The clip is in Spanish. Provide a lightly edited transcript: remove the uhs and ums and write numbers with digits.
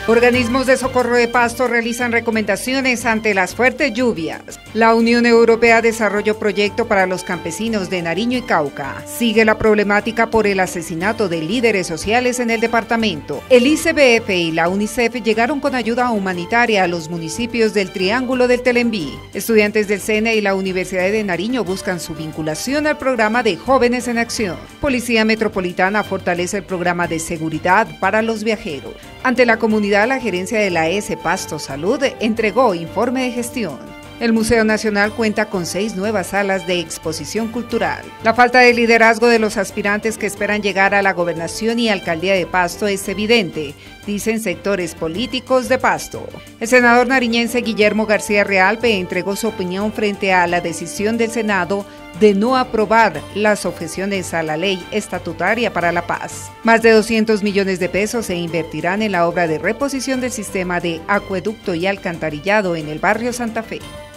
Organismos de socorro de Pasto realizan recomendaciones ante las fuertes lluvias. La Unión Europea desarrolló proyecto para los campesinos de Nariño y Cauca. Sigue la problemática por el asesinato de líderes sociales en el departamento. El ICBF y la UNICEF llegaron con ayuda humanitaria a los municipios del Triángulo del Telembí. Estudiantes del SENA y la Universidad de Nariño buscan su vinculación al programa de Jóvenes en Acción. Policía Metropolitana fortalece el programa de seguridad para los viajeros. Ante la comunidad, la gerencia de la ES Pasto Salud entregó informe de gestión. El Museo Nacional cuenta con 6 nuevas salas de exposición cultural. La falta de liderazgo de los aspirantes que esperan llegar a la gobernación y alcaldía de Pasto es evidente, dicen sectores políticos de Pasto. El senador nariñense Guillermo García Realpe entregó su opinión frente a la decisión del Senado de no aprobar las objeciones a la ley estatutaria para la paz. Más de 200 millones de pesos se invertirán en la obra de reposición del sistema de acueducto y alcantarillado en el barrio Santa Fe.